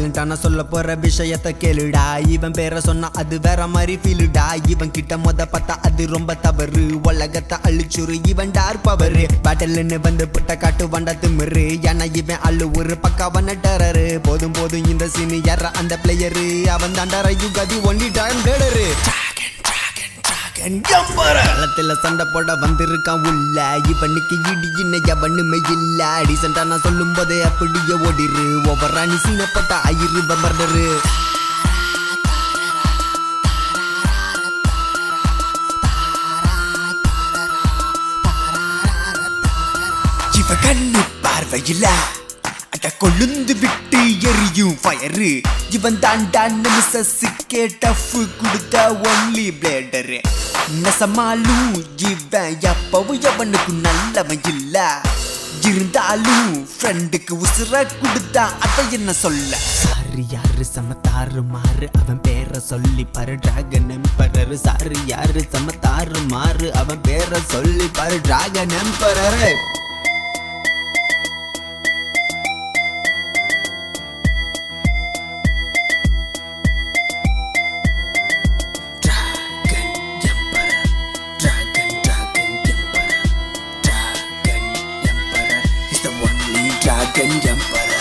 சைலண்டான சொல்ல போற விஷயத்தை கேளுடா. இவன் பேரை சொன்னா அது வேற மாதிரி ஃபீலுடா. இவன் கிட்ட மொத பார்த்தா அது ரொம்ப தவறு. உலகத்தை அழிச்சுரு இவன் டார் பவரு. பேட்டல்னு வந்து புட்ட காட்டு வண்டா திமிரு. ஏன்னா இவன் அள்ளு ஒரு பக்காவான டெரரு. போதும் போதும் இந்த சீனி யார அந்த பிளேயரு. அவன் தாண்டா யுகாதி ஒன்லி டைம் டேடரு. களத்துல சண்டை போட வந்திருக்கான் உள்ள. இவனுக்கு இடி இன்ன எவனுமே இல்ல. டீசெண்டா நான் சொல்லும் போதே அப்படியே ஓடிரு. ஒவ்வொரு நீ சீனை போட்டா ஆயிரு மர்டரு. இவ கண்ணு பார்வையில அட கொழுந்து விட்டு எரியும் ஃபயரு. இவன் தாண்டா நிமிஷத்துக்கே டஃப் கொடுத்த ஒன்லி பிளேடரு. நெசமாலும் இவன் எப்பவும் எவனுக்கு நல்லவன் இல்ல. இருந்தாலும் ஃப்ரெண்டுக்கு உசுர கொடுத்தா அதை என்ன சொல்ல. சாரு யாரு சமத்தாறு மாறு அவன் பேரை சொல்லி பாரு டிராகன் எம்பரரு. சாரு யாரு சமத்தாறு மாறு அவன் பேரை சொல்லி பாரு டிராகன் எம்பரரு. Dragon Emperor.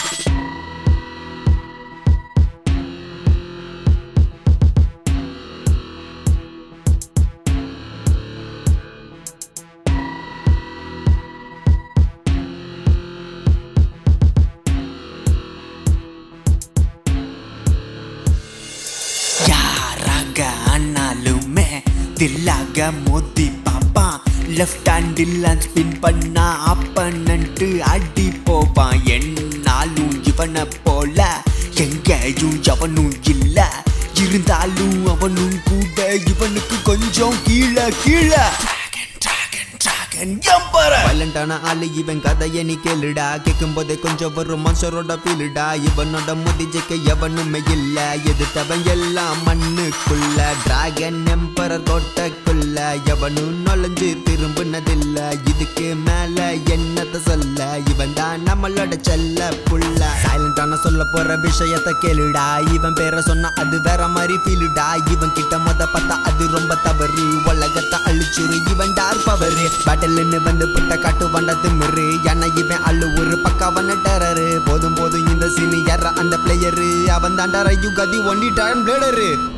யாராக ஆனாலுமே தில்லாக மோதி பாப்பா. லெஃப்ட் ஹேண்டில் ஸ்பின் பண்ணா அப்பனன்ட்டு அடி போவான். என்னாலும் இவனை போல எங்கேயும் எவனும் இல்ல. இருந்தாலும் அவனும் கூட இவனுக்கு கொஞ்சம் கீழே கீழே. வயலண்டான ஆளு இவன் கதையை நீ கேளுடா. கேட்கும் போதே கொஞ்சம் வரும் மனுஷரோட ஃபீலுடா. இவனோட முதிஜைக்க எவனுமே இல்ல. எதிர்த்தவன் எல்லாம் மண்ணுக்குள்ள. டிராகன் எம்பரர் கோட்டைக்குள்ள எவனும் நுழைஞ்சு திரும்பினதில்ல. இதுக்கு மேல என்னத்த சொல்ல. இவன் தான் நம்மளோட செல்ல புள்ள. சைலண்டான சொல்ல போற விஷயத்தை கேளுடா. இவன் பேரை சொன்னா அது வேற மாதிரி ஃபீலுடா. இவன் கிட்ட மொத பார்த்தா அது ரொம்ப தவறு. உலகத்தை அழிச்சுரு இவன் டார் பவரு. பேட்டல்னு வந்து புட்ட காட்டு வண்டா திமிரு. ஏன்னா இவன் அள்ளு ஒரு பக்காவான டெரரு. போதும் போதும் இந்த சீனி யார அந்த பிளேயரு. அவன் தாண்டா யுகாதி ஒன்லி டைம் பிளேடரு.